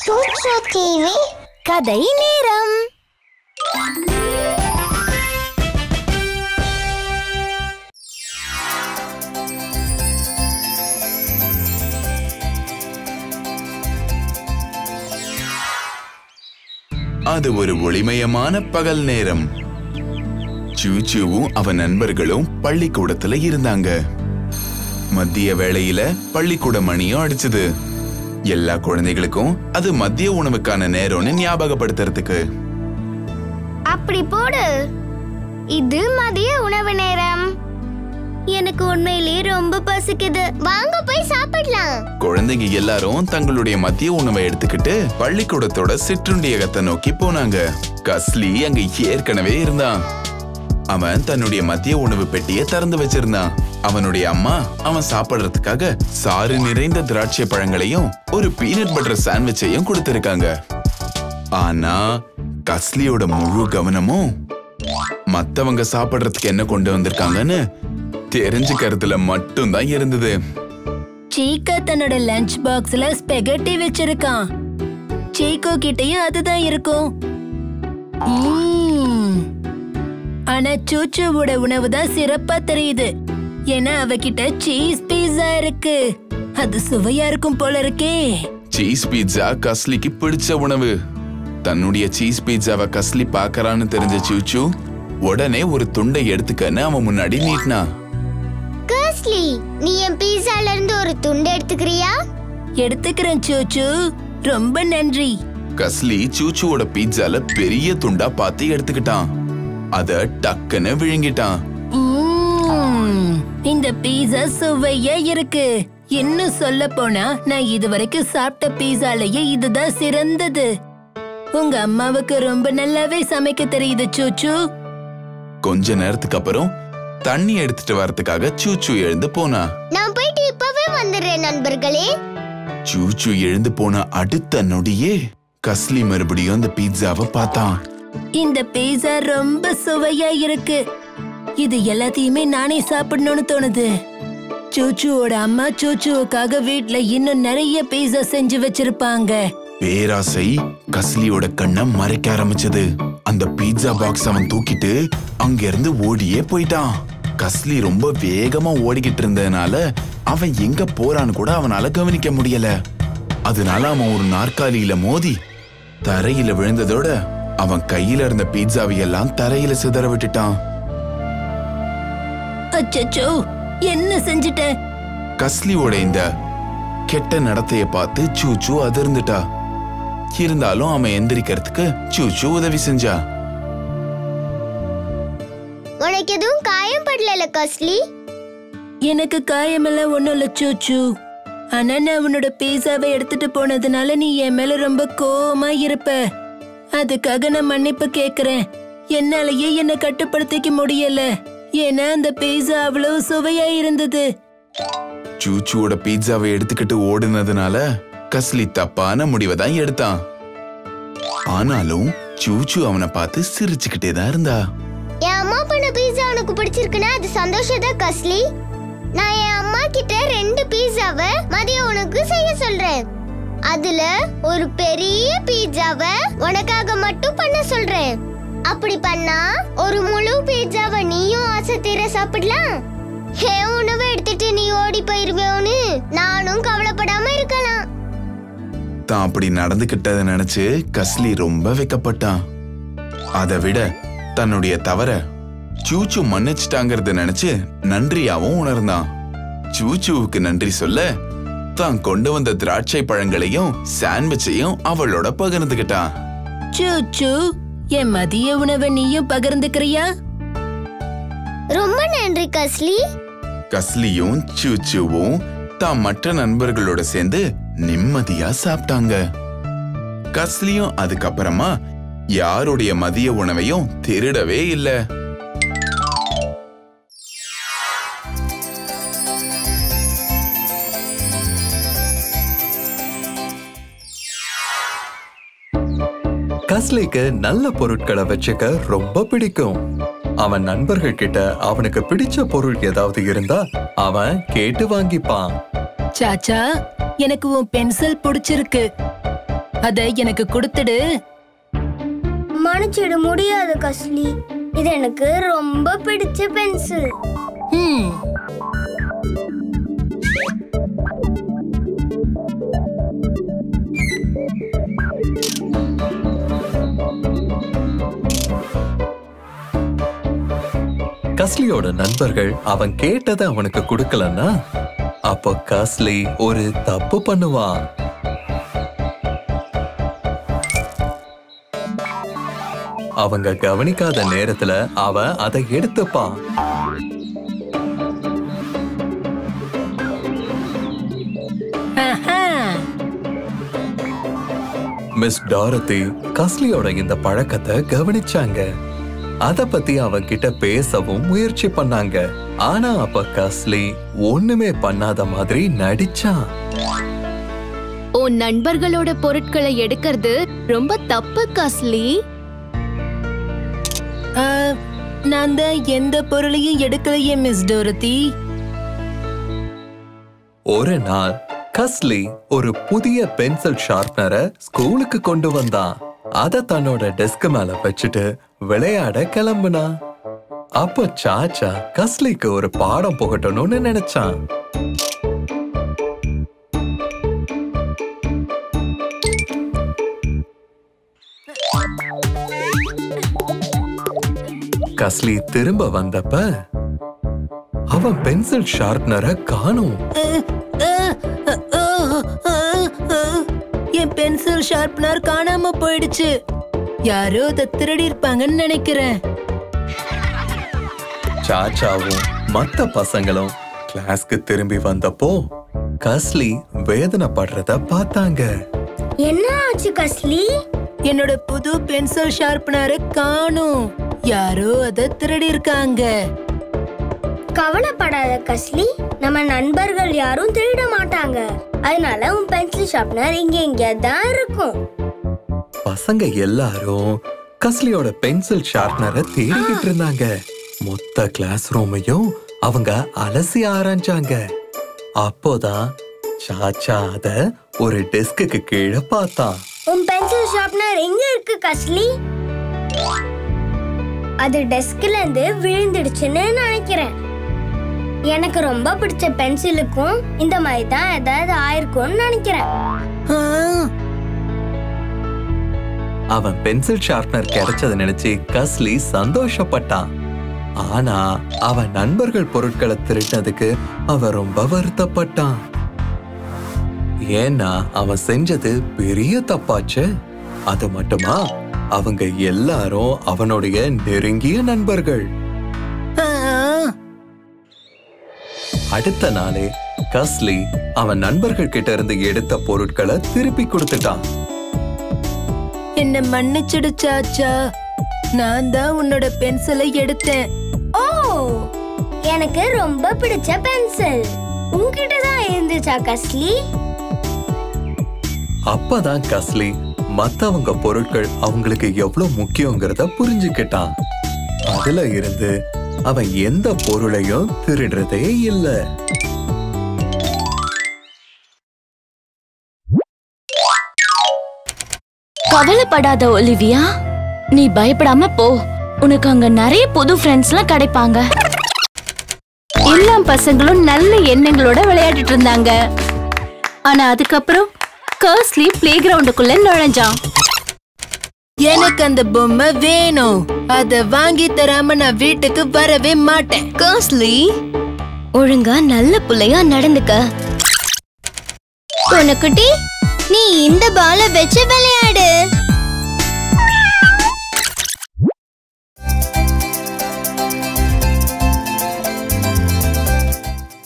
சூச்சு TV கதை நேரம். அது ஒரு ஒளிமயமான பகல் நேரம். சூச்சுவும் அவன் நண்பர்களும் பள்ளிக்கூடத்துல இருந்தாங்க. மத்திய வேளையில பள்ளிக்கூட மணியும் அடிச்சது. எல்லா குழந்தைகளுக்கும் அது மதிய உணவுக்கான நேரம்னு ஞாபகப்படுத்துறதுக்கு. அப்படி போடு, இது மதிய உணவு நேரம். எனக்கு உண்மையிலேயே ரொம்ப பசிக்குது, வாங்க போய் சாப்பிடலாம். குழந்தைங்க எல்லாரும் தங்களுடைய மதிய உணவை எடுத்துக்கிட்டு பள்ளிக்கூடத்தோட சிற்றுண்டியகத்தை நோக்கி போனாங்க. கஸ்லி அங்க ஏற்கனவே இருந்தான். அவன் தன்னுடைய மதிய உணவு பெட்டியை திறந்து வச்சிருந்தான். அவனுடைய அம்மா அவன் சாப்பிடுறதுக்காக சாறு நிறைந்த திராட்சை பழங்களையும் ஒரு பீனட் பட்டர் சாண்ட்விச்சையும் கொடுத்திருக்காங்க. ஆனா கஸ்லியோட முழு கவனமும் மத்தவங்க சாப்பிடுறதுக்கு என்ன கொண்டு வந்திருக்காங்கன்னு தெரிஞ்சுக்கிறதுல மட்டும்தான் இருந்தது. சீக்கா தன்னோட லஞ்ச் பாக்ஸ்ல ஸ்பெகட்டி வச்சிருக்கான். சீக்கோ கிட்டயும் அதுதான் இருக்கும். ஆனா சூச்சுவோட உணவு தான் சிறப்பா தெரியுது. ஏன்னா அவகிட்ட சீஸ் பீஸா இருக்கு. அது சுவையா இருக்கும் போல இருக்கே. சீஸ் பீட்சா கஸ்லிக்கு பிடிச்ச உணவு. தன்னுடைய சீஸ் பீட்சாவை கஸ்லி பாக்கறான்னு தெரிஞ்ச சூச்சு உடனே ஒரு துண்டை எடுத்துக்கன்னு அவன் முன்னாடி நீட்டினா. கஸ்லி, நீ என் பீஸால இருந்து ஒரு துண்டு எடுத்துக்கிறியா? எடுத்துக்கிறேன் சூச்சு, ரொம்ப நன்றி. கஸ்லி சூச்சுவோட பீட்சால பெரிய துண்டா பார்த்து எடுத்துக்கிட்டான். அத டக்குன்னு விழுங்கிட்டான். இந்த பீஸா சுவையா இருக்கு. இன்னும் சொல்ல போனா நான் இதுவரைக்கும் சாப்பிட்ட பீஸாலேயே இதுதான் சிறந்தது. உங்க அம்மாவுக்கு ரொம்ப நல்லாவே சமைக்க தெரியுது சூச்சு. கொஞ்ச நேரத்துக்கு அப்புறம் தண்ணி எடுத்துட்டு வரதுக்காக சூச்சு எழுந்து போனா. நான் போயிட்டு இப்பவே வந்துடுறேன் நண்பர்களே. சூச்சு எழுந்து போன அடுத்த நொடியே கஸ்லி மறுபடியும் அந்த பீட்சாவை பார்த்தான். இந்த பீஸா ரொம்ப சுவையா இருக்கு. இது எல்லாத்தையுமே நானே சாப்பிடணும்னு தோணுது. சூச்சுவோட அம்மா சூச்சுவுக்காக வீட்ல இன்னும் நிறைய பீஸா செஞ்சு வச்சிருப்பாங்க. பேராசை கஸ்லியோட கண்ணை மறைக்க ஆரம்பிச்சது. அந்த பீட்சா பாக்ஸ் அவன் தூக்கிட்டு அங்க இருந்து ஓடியே போயிட்டான். கஸ்லி ரொம்ப வேகமா ஓடிக்கிட்டு இருந்ததுனால அவன் எங்க போறான்னு கூட அவனால கவனிக்க முடியல. அதனால அவன் ஒரு நாற்காலியில மோதி தரையில விழுந்ததோட அவன் கையில இருந்த பீட்சாவை எல்லாம் தரையில சிதற விட்டுட்டான். அச்சச்சோ, என்ன செஞ்சிட்ட? கஸ்லியோட இந்த கெட்ட நடத்தைய பார்த்து சூச்சு அதிர்ந்துட்டா. இருந்தாலும் அவன் எந்திரிக்கிறதுக்கு சூச்சு உதவி செஞ்சா. உனக்கு எதுவும் காயம் படல கஸ்லி? எனக்கு காயமெல்லாம் ஒண்ணும் இல்ல சூச்சு. ஆனா நான் உன்னோட பீஸாவை எடுத்துட்டு போனதுனால நீ என் மேல ரொம்ப கோவமா இருப்ப. அதுக்காக நான் மன்னிப்பு கேக்குறேன். என்னாலயே என்ன கட்டுப்படுத்திக்க முடியல. ஏன்னா அந்த பீஸா அவ்வளவு சுவையா இருந்தது. சூச்சுவோட பீட்சாவை எடுத்துக்கிட்டு ஓடுனதுனால கஸ்லி தப்பான முடிவை தான் எடுத்தான். ஆனாலும் சூச்சு அவனை பார்த்து சிரிச்சுக்கிட்டே தான் இருந்தா. என் அம்மா பண்ண பீஸா உனக்கு பிடிச்சிருக்குன்னா அது சந்தோஷம் தான் கஸ்லி. நான் என் அம்மா கிட்ட 2 பீஸாவை மதிய உனக்கு செய்ய சொல்றேன். அதுல ஒரு பெரிய பீஸாவை உனக்காக மட்டும் பண்ண சொல்றேன். அப்படி பண்ணா ஒரு முழு பீஸாவை நீயும் ஆசை தீர சாப்பிடலாம். என் உணவை எடுத்துட்டு நீ ஓடி போயிருவேன்னு நானும் கவலைப்படாம இருக்கலாம். தான் அப்படி நடந்துகிட்டத நினைச்சு கஸ்லி ரொம்ப வெக்கப்பட்டான். அதை விட தன்னுடைய தவற சூச்சு மன்னிச்சிட்டாங்கிறத நினைச்சு நன்றியாவும் உணர்ந்தான். சூச்சுவுக்கு நன்றி சொல்ல தான் கொண்டு வந்த திராட்சை பழங்களையும் சாண்ட்விச்சையும் அவளோட பகிர்ந்துகிட்டான். சூச்சு, என் மதிய உணவை நீயும் பகிர்ந்துக்கிறியா? ரொம்ப நன்றி கஸ்லி. கஸ்லியும் சூச்சுவும் தான் மற்ற நண்பர்களோட சேர்ந்து நிம்மதியா சாப்பிட்டாங்க. கஸ்லியும் அதுக்கப்புறமா யாருடைய மதிய உணவையும் திருடவே இல்ல. கஸ்லிக்கு நல்ல பொருட்களை வச்சுக்க ரொம்ப பிடிக்கும். அவன் நண்பர்கள் கிட்ட அவனுக்கு பிடிச்ச பொருள் ஏதாவது இருந்தா அவன் கேட்டு வாங்கிப்பான். சாச்சா, எனக்கு உன் பென்சில் பிடிச்சிருக்கு. அத எனக்கு கொடுத்துடு. மன்னிச்சிட முடியாது கஸ்லி, இது எனக்கு ரொம்ப பிடிச்ச பென்சில். கஸ்லியோட நண்பர்கள் அவன் கேட்டதை அவனுக்கு கொடுக்கலன்னா அப்போ கஸ்லி ஒரு தப்பு பண்ணுவான். அவங்க கவனிக்காத நேரத்துல அவன் அதை எடுத்துப்பான். மிஸ் டாரதி கஸ்லியோட இந்த பழக்கத்தை கவனிச்சாங்க. அத பத்தி அவன்கிட்ட பேசவும் முயற்சி பண்ணாங்க. ஆனா அப்ப கஸ்லி ஒண்ணுமே பண்ணாத மாதிரி நடிச்சான். உன் நண்பர்களோட பொருட்களை எடுக்கிறது ரொம்ப தப்பு கஸ்லி. நான் தான் எந்த பொருளையும் எடுக்கலையே மிஸ் டோரதி. ஒரு நாள் கஸ்லி ஒரு புதிய பென்சில் ஷார்ப்னரை ஸ்கூலுக்கு கொண்டு வந்தான். அத தன்னோட டெஸ்க் மேல வச்சுட்டு விளையாட கிளம்புனா. அப்போ சாச்சா கஸ்லிக்கு ஒரு பாடம் புகட்டணும்னு நினைச்சான். கஸ்லி திரும்ப வந்தப்ப அவன் பென்சில் ஷார்ப்னரை காணோம். என் பென்சில் ஷார்ப்னர் காணாம போயிடுச்சு. யாரோ அதை திருடி இருப்பாங்கன்னு நினைக்கிறேன். சாச்சாவும் மத்த பசங்களும் கிளாஸ்க்கு திரும்பி வந்தப்போ கஸ்லி வேதனைப்படுறத பார்த்தாங்க. என்ன ஆச்சு கஸ்லி? என்னோட புது பென்சில் ஷார்ப்னரை காணோம். யாரோ அதை திருடி இருக்காங்க. கவலைப்படாத கஸ்லி, நம்ம நண்பர்கள் யாரும் திருட மாட்டாங்க. அதனால உன் பென்சில் ஷார்ப்னர் இங்க தான் இருக்கும். பசங்க எல்லாரும் கஸ்லியோட பென்சில் ஷார்ப்னரை தேடிக்கிட்டு இருந்தாங்க. மொத்த கிளாஸ் ரூமையும் அவங்க அலசி ஆராய்ச்சாங்க. அப்போதான் சாச்சா அத ஒரு டெஸ்க்கு கீழே பார்த்தான். உன் பென்சில் ஷார்ப்னர் எங்க இருக்கு கஸ்லி? அது டெஸ்க்ல இருந்து விழுந்துடுச்சுன்னு நினைக்கிறேன். எனக்கு ரொம்ப பிடிச்ச பென்சிலுக்கும் இந்த மாதிரி தான் ஏதாவது ஆயிருக்கும்னு நினைக்கிறேன். அவன் பென்சில் ஷார்ப்னர் கிடைச்சதை நினைச்சு கஸ்லி சந்தோஷப்பட்டான். ஆனா அவன் நண்பர்கள் பொருட்களை திருடினதுக்கு அவன் ரொம்ப வருத்தப்பட்டான். ஏன்னா அவன் செஞ்சது பெரிய தப்பாச்சு. அது மட்டுமா, அவங்க எல்லாரும் அவனுடைய நெருங்கிய நண்பர்கள். அடுத்த நாளே கஸ்லி அவன் நண்பர்கள் கிட்ட இருந்து எடுத்த பொருட்களை திருப்பி கொடுத்துட்டான். என்ன மன்னிச்சிடு சாச்சா, நான் தான் உன்னோட பென்சிலை எடுத்தேன். ஓ, எனக்கு ரொம்ப பிடிச்ச பென்சில் உன்கிட்ட தான் இருந்துச்சா கஸ்லி? அப்பதான் கஸ்லி மத்தவங்க பொருட்கள் அவங்களுக்கு எவ்வளவு முக்கியங்கிறத புரிஞ்சுக்கிட்டான். அதுல இருந்து அவன் எந்த பொருளையும் திருடுறதே இல்ல. கவலைப்படாத ஒலிவியா, நீ பயப்படாம போ. உனக்கு அங்க நிறைய புது ஃப்ரெண்ட்ஸ்லாம் கிடைப்பாங்க. எல்லா பசங்களும் நல்ல எண்ணங்களோட விளையாடிட்டு இருந்தாங்க. ஆனா அதுக்கப்புறம் கஸ்லி பிளே கிரவுண்டுக்குள்ள நுழைஞ்சான். எனக்கு அந்த பொம்மை வேணும். அத வாங்கி தராம நான் வீட்டுக்கு வரவே மாட்டேன். கஸ்லி, ஒழுங்கா நல்ல புள்ளையா நடந்துக்க. பொண்ணுக்குட்டி, நீ இந்த பாலை வச்சு விளையாடு.